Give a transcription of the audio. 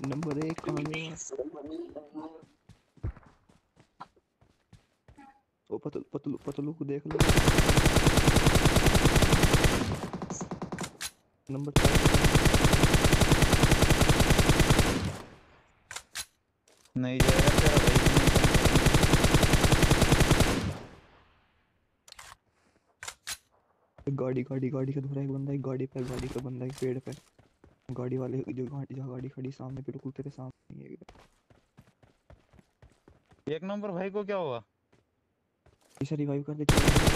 Number 1 कहाँ गया? ओ पतलू पतलू पतलू को देख लो। नंबर 4 नहीं जाएगा तेरा भाई नहीं गाड़ी गाड़ी गाड़ी का धुरा एक बंदा, एक गाड़ी पे बंदा, एक पेड़ पे। गाड़ी वाले जो गाड़ी, जहाँ गाड़ी खड़ी सामने, बिल्कुल तेरे सामने ही है एकदम। एक नंबर भाई को क्या हुआ? इसे रिवाइव कर दे।